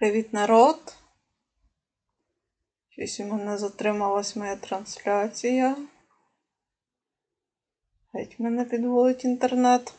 Привіт, народ! Щось у мене затрималась моя трансляція. Геть мене підводить інтернет.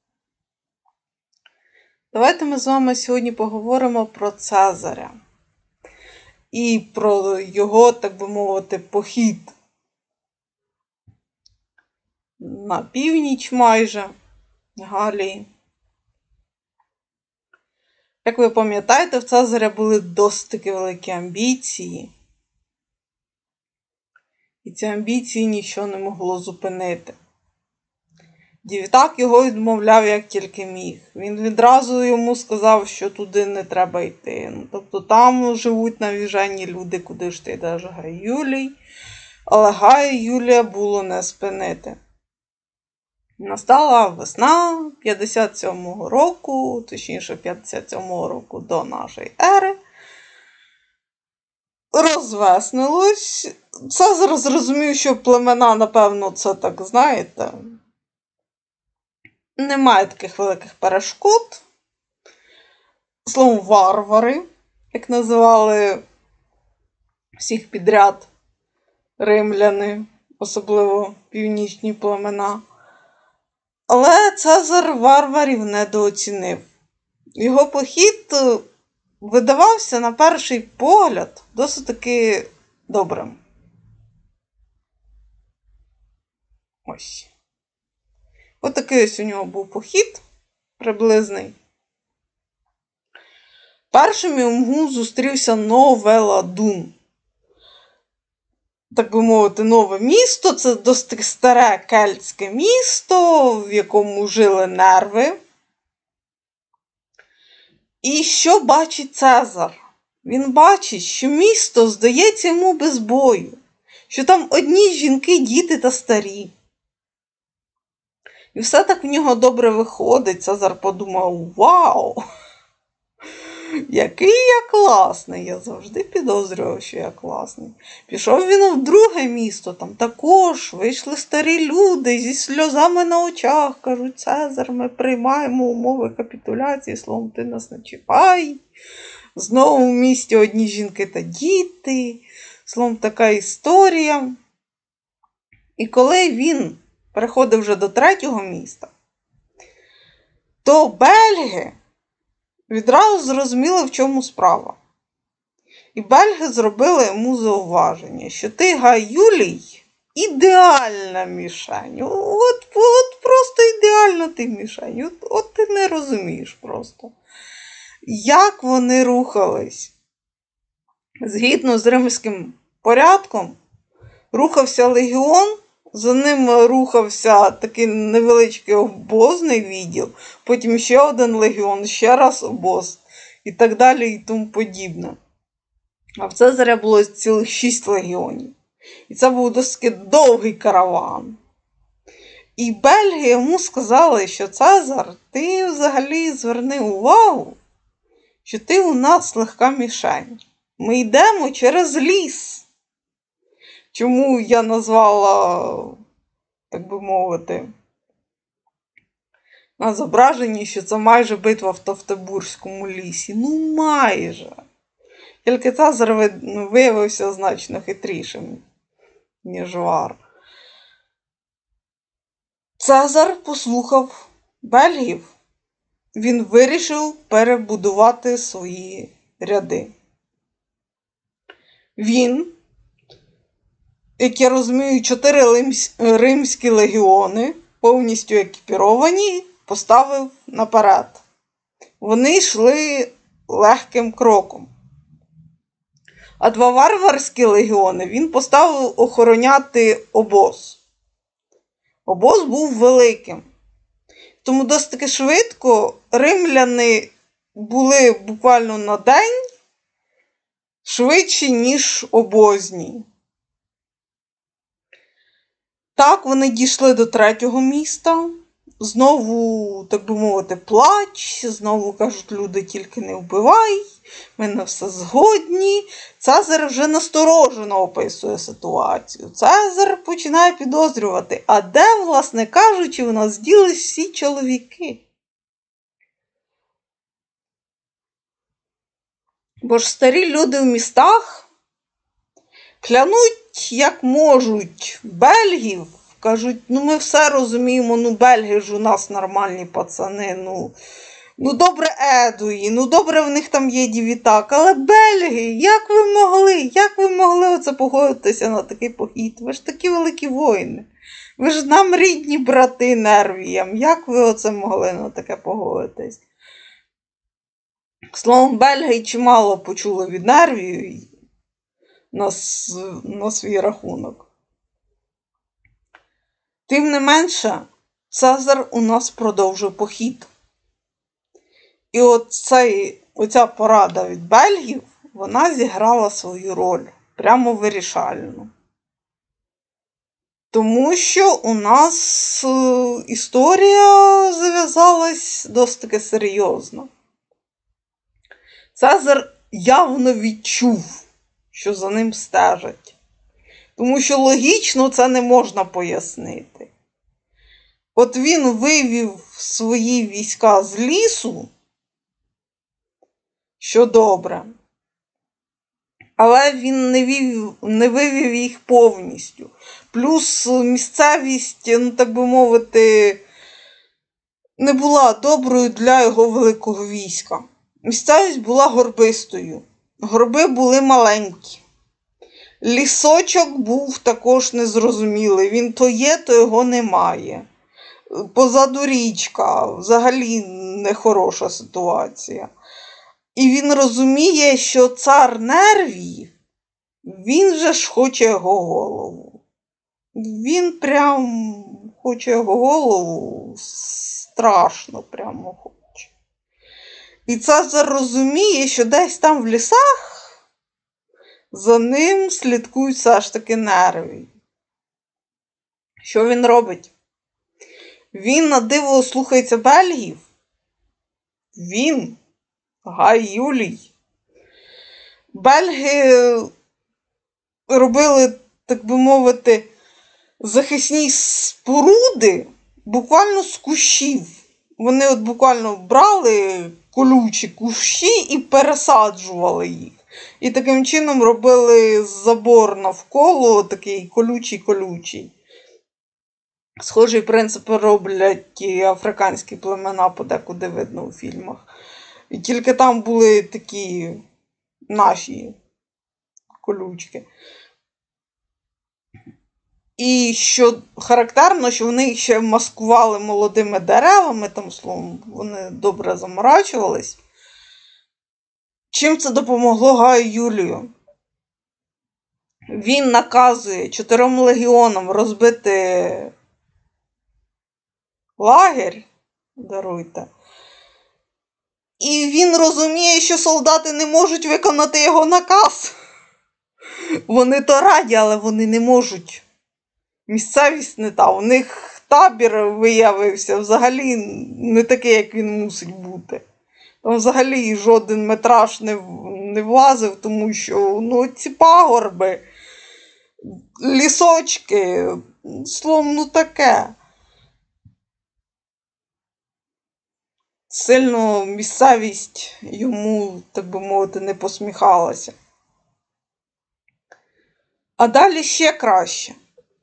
Давайте ми з вами сьогодні поговоримо про Цезаря. І про його, так би мовити, похід на північ майже Галії. Як ви пам'ятаєте, в Цезаря були досить таки великі амбіції. І ці амбіції нічого не могло зупинити. Дівтак його відмовляв як тільки міг. Він відразу йому сказав, що туди не треба йти. Тобто там живуть навіжені люди, куди ж ти йдеш, Гай Юлій. Але Гая Юлія було не спинити. Настала весна 57-го року, точніше 57-го року до нашої ери. Розвеснилось. Цезар зрозумів, що племена, напевно, це так, знаєте, немає таких великих перешкод. Словом, варвари, як називали всіх підряд римляни, особливо північні племена. Але Цезар варварів недооцінив. Його похід видавався на перший погляд досить таки добрим. Ось. Ось такий ось у нього був похід приблизний. Першим йому зустрівся Нове-Ладун. Так би мовити, нове місто. Це досить старе кельтське місто, в якому жили нерви. І що бачить Цезар? Він бачить, що місто здається йому без бою. Що там одні жінки, діти та старі. І все так в нього добре виходить. Цезар подумав: вау! Який я класний! Я завжди підозрював, що я класний. Пішов він в друге місто, там також вийшли старі люди зі сльозами на очах. Кажуть: Цезар, ми приймаємо умови капітуляції, словом, ти нас не чіпай. Знову в місті одні жінки та діти. Словом, така історія. І коли він переходив вже до третього міста, то бельги відразу зрозуміли, в чому справа. І бельги зробили йому зауваження, що ти, Гай Юлій, ідеальна мішень. От просто ідеальна ти мішень. От ти не розумієш просто. Як вони рухались? Згідно з римським порядком, рухався легіон, за ним рухався такий невеличкий обозний відділ, потім ще один легіон, ще раз обоз, і так далі, і тому подібне. А в Цезаря було цілих 6 легіонів. І це був досить довгий караван. І бельги йому сказали, що: Цезар, ти взагалі зверни увагу, що ти у нас легка мішень. Ми йдемо через ліс. Чому я назвала, так би мовити, на зображенні, що це майже битва в Товтобурському лісі? Ну, майже. Тільки Цезар виявився значно хитрішим, ніж вар. Цезар послухав бельгів. Він вирішив перебудувати свої ряди. Він, як я розумію, 4 римські легіони, повністю екіпіровані, поставив наперед. Вони йшли легким кроком. А 2 варварські легіони він поставив охороняти обоз. Обоз був великим. Тому досить таки швидко римляни були буквально на день швидші, ніж обозні. Так, вони дійшли до третього міста. Знову, так би мовити, плач. Знову кажуть: люди, тільки не вбивай. Ми на все згодні. Цезар вже насторожено описує ситуацію. Цезар починає підозрювати: а де, власне кажучи, в нас ділись всі чоловіки? Бо ж старі люди в містах клянуть, як можуть, бельгів. Кажуть, ми все розуміємо, бельги ж у нас нормальні пацани, добре Едуї, добре в них там є дівітак, але бельги, як ви могли оце погодитися на такий похід? Ви ж такі великі воїни, ви ж нам рідні брати Нервіям, як ви оце могли на таке погодитись? Словом, бельги чимало почули від Нервію на свій рахунок. Тим не менше, Цезар у нас продовжив похід. І оця порада від бельгів, вона зіграла свою роль, прямо вирішальну. Тому що у нас історія зав'язалась досить таки серйозно. Цезар явно відчув, що за ним стежать. Тому що логічно це не можна пояснити. От він вивів свої війська з лісу, що добре, але він не вивів їх повністю. Плюс місцевість, так би мовити, не була доброю для його великого війська. Місцевість була горбистою, горби були маленькі. Лісочок був також незрозумілий, він то є, то його немає. Позаду річка, взагалі нехороша ситуація. І він розуміє, що цар Нервій, він же ж хоче його голову. Він прям хоче його голову, страшно прямо хоче. І Цезар розуміє, що десь там в лісах за ним слідкують все ж таки Нервій. Що він робить? Він на диво слухається бельгів. Він, Гай Юлій. Бельги робили, так би мовити, захисні споруди буквально з кущів. Вони буквально брали колючі кущі і пересаджували їх. І таким чином робили забор навколо, такий колючий. Схожий принцип роблять і африканські племена, подекуди видно у фільмах. І тільки там були такі наші колючки. І що характерно, що вони їх ще маскували молодими деревами, там, словом, вони добре заморачувались. Чим це допомогло Гаю Юлію? Він наказує 4 легіонам розбити лагерь, даруйте. І він розуміє, що солдати не можуть виконати його наказ. Вони то раді, але вони не можуть. Місцевість не та. У них табір виявився взагалі не такий, як він мусить бути. Там взагалі жоден метраж не влазив, тому що ці пагорби, лісочки, словом, таке. Сильно місцевість йому, так би мовити, не посміхалася. А далі ще краще.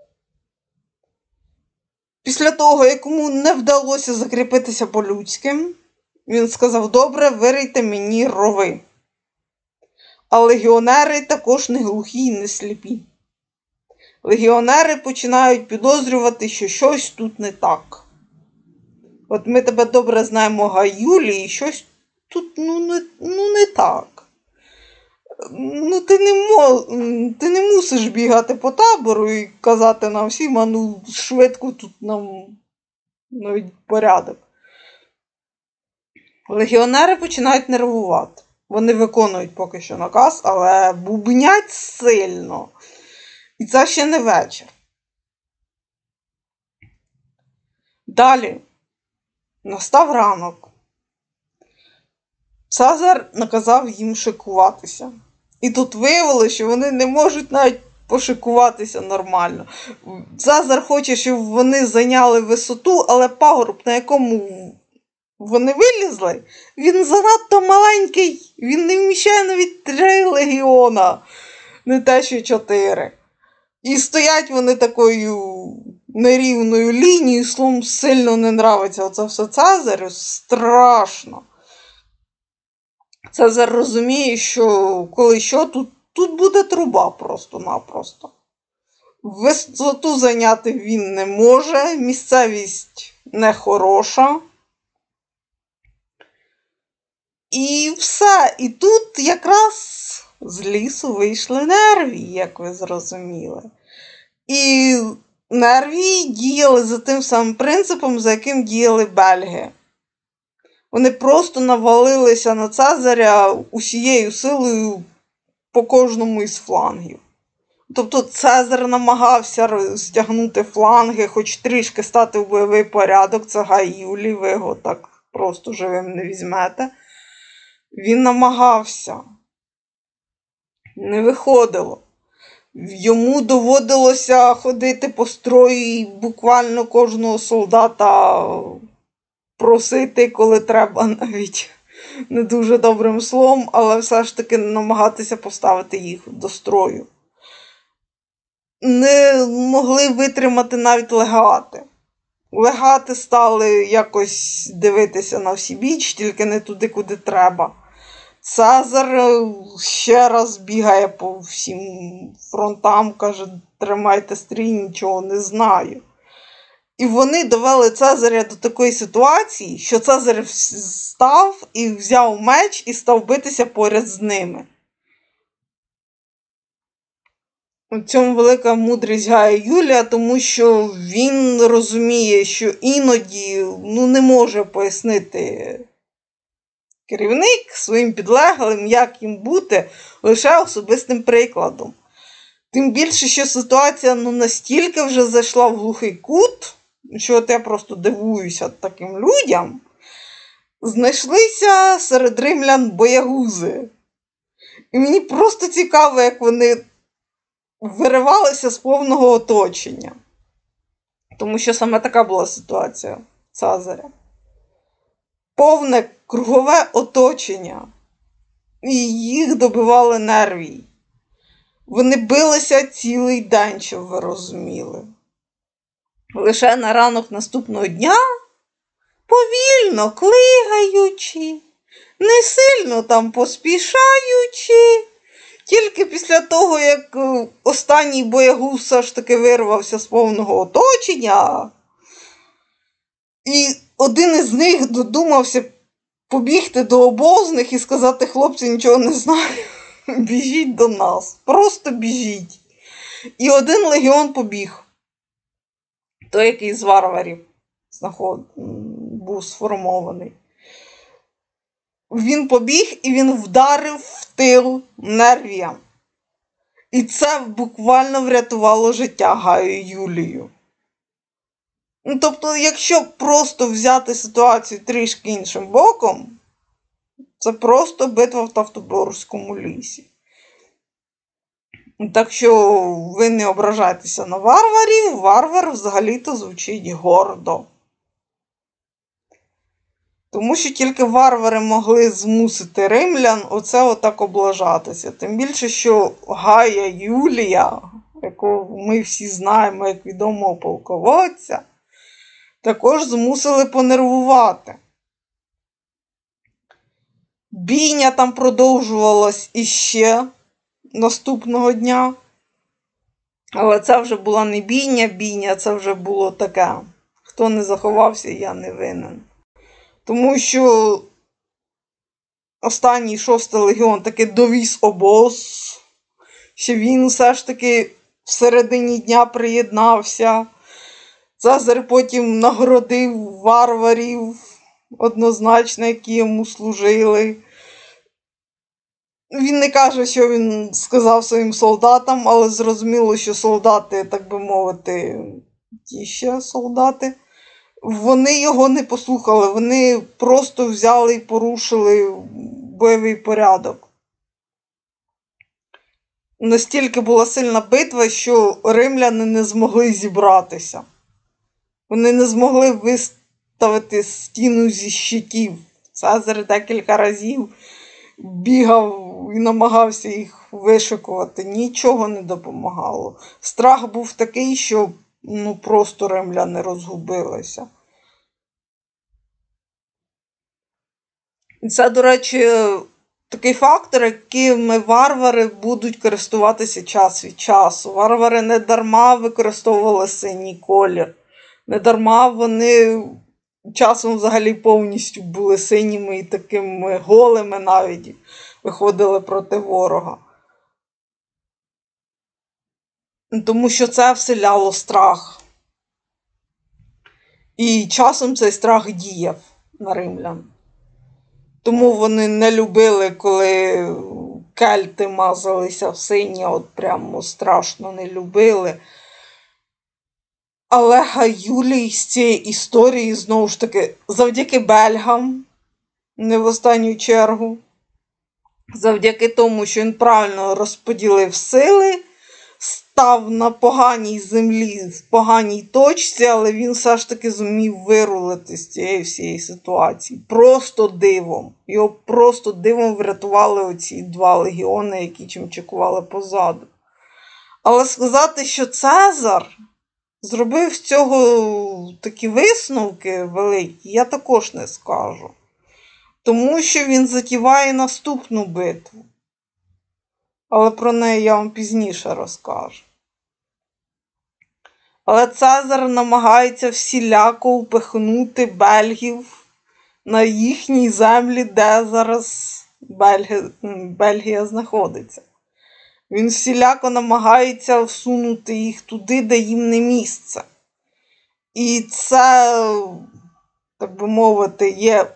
Після того, як йому не вдалося закріпитися по-людськи, він сказав: добре, вирийте мені рови. А легіонери також не глухі і не сліпі. Легіонери починають підозрювати, що щось тут не так. От ми тебе добре знаємо, Гай Юлій, і щось тут не так. Ти не мусиш бігати по табору і казати нам всім, швидко тут нам навіть порядок. Легіонери починають нервувати. Вони виконують поки що наказ, але бубнять сильно. І це ще не вечір. Далі настав ранок. Цезар наказав їм шикуватися. І тут виявилося, що вони не можуть навіть пошикуватися нормально. Цезар хоче, щоб вони зайняли висоту, але пагорб, на якому Вони вилізли. Він занадто маленький, він не вміщає навіть 3 легіона, не те що 4. І стоять вони такою нерівною лінією, словом, сильно не нравиться оце все Цезарю, страшно. Цезар розуміє, що коли що, тут буде труба просто-напросто. Висоту зайняти він не може, місцевість нехороша. І все. І тут якраз з лісу вийшли Нервії, як ви зрозуміли. І Нервії діяли за тим самим принципом, за яким діяли бельги. Вони просто навалилися на Цезаря усією силою по кожному із флангів. Тобто Цезар намагався стягнути фланги, хоч трішки стати в бойовий порядок. Це Гай Юлій, ви його так просто живим не візьмете. Він намагався. Не виходило. Йому доводилося ходити по строю і буквально кожного солдата просити, коли треба, навіть не дуже добрим словом, але все ж таки намагатися поставити їх до строю. Не могли витримати навіть легати. Легати стали якось дивитися на всі біч, тільки не туди, куди треба. Цезар ще раз бігає по всім фронтам, каже, тримайте стрій, нічого не знаю. І вони довели Цезаря до такої ситуації, що Цезар став і взяв меч і став битися поряд з ними. У цьому велика мудрість Гая Юлія, тому що він розуміє, що іноді не може пояснити керівник своїм підлеглим, як їм бути, лише особистим прикладом. Тим більше, що ситуація настільки вже зайшла в глухий кут, що от я просто дивуюся таким людям. Знайшлися серед римлян боягузи. І мені просто цікаво, як вони виривалися з повного оточення. Тому що саме така була ситуація Цезаря. Повне кругове оточення. І їх добивали Нервії. Вони билися цілий день, щоб ви розуміли. Лише на ранок наступного дня, повільно клигаючи, не сильно там поспішаючи, тільки після того, як останній боягуз все ж таки вирвався з повного оточення, і один із них додумався побігти до обозних і сказати: хлопці, нічого не знаю, біжіть до нас, просто біжіть. І один легіон побіг. Той, який з варварів був сформований. Він побіг і він вдарив в тил Нервіям. І це буквально врятувало життя Гаю Юлію. Тобто, якщо просто взяти ситуацію трішки іншим боком, це просто битва в Тавтоборському лісі. Так що ви не ображайтеся на варварів, варвар взагалі-то звучить гордо. Тому що тільки варвари могли змусити римлян оце отак облажатися. Тим більше, що Гая Юлія, якого ми всі знаємо як відомого полководця, також змусили понервувати. Бійня там продовжувалась іще наступного дня. Але це вже була не бійня, це вже було таке: хто не заховався, я не винен. Тому що останній 6-й легіон таки довіз обоз, що він все ж таки в середині дня приєднався. Цезар потім нагородив варварів однозначно, які йому служили. Він не каже, що він сказав своїм солдатам, але зрозуміло, що солдати, так би мовити, ті ще солдати, вони його не послухали, вони просто взяли і порушили бойовий порядок. Настільки була сильна битва, що римляни не змогли зібратися. Вони не змогли виставити стіну зі щитів. Цезар декілька разів бігав і намагався їх вишикувати. Нічого не допомагало. Страх був такий, що просто римляни розгубилися. І це, до речі, такий фактор, яким варвари будуть користуватися час від часу. Варвари не дарма використовували синій колір. Не дарма вони часом взагалі повністю були синіми і такими голими навіть виходили проти ворога. Тому що це вселяло страх. І часом цей страх діяв на римлян. Тому вони не любили, коли кельти мазалися в синє, от прямо страшно не любили. Але Юлій з цієї історії, знову ж таки, завдяки бельгам, не в останню чергу, завдяки тому, що він правильно розподілив сили, став на поганій землі, в поганій точці, але він все ж таки зумів вирулити з цієї всієї ситуації. Просто дивом. Його просто дивом врятували оці 2 легіони, які чимчикували позаду. Але сказати, що Цезар зробив з цього такі висновки великі, я також не скажу. Тому що він затіває наступну битву. Але про неї я вам пізніше розкажу. Але Цезар намагається всіляко упихнути бельгів на їхній землі, де зараз Бельгія знаходиться. Він всіляко намагається всунути їх туди, де їм не місце. І це, так би мовити, є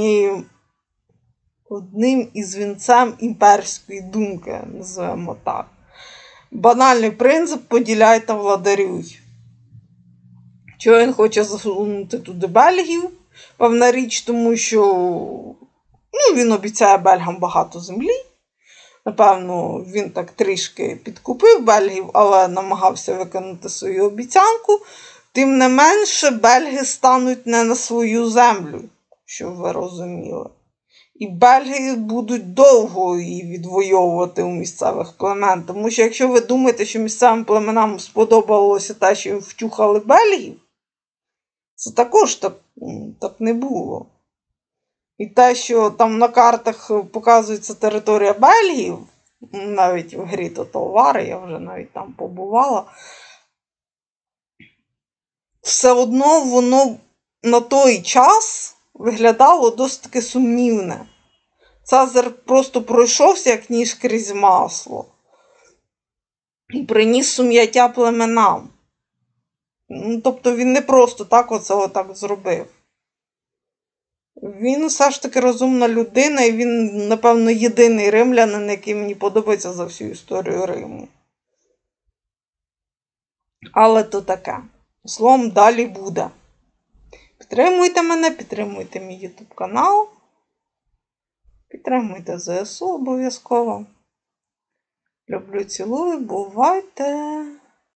одним із вінцем імперської думки, називаємо так. Банальний принцип «поділяй та владарюй». Чого він хоче засунути туди бельгів? Певна річ, тому що він обіцяє бельгам багато землі. Напевно, він так трішки підкупив бельгів, але намагався виконати свою обіцянку. Тим не менше, бельги стануть не на свою землю, щоб ви розуміли. І бельги будуть довго її відвоювати у місцевих племен. Тому що якщо ви думаєте, що місцевим племенам сподобалося те, що їм втюхали бельгів, це також так не було. І те, що там на картах показується територія Бельгії, навіть в грі Total War, я вже навіть там побувала, все одно воно на той час виглядало досить таки сумнівне. Цезар просто пройшовся, як ніж крізь масло. І приніс сум'яття племенам. Тобто він не просто так отак зробив. Він все ж таки розумна людина, і він, напевно, єдиний римлянин, який мені подобається за всю історію Риму. Але то таке. Словом, далі буде. Підтримуйте мене, підтримуйте мій YouTube канал. Підтримуйте ЗСУ обов'язково. Люблю, цілую, бувайте!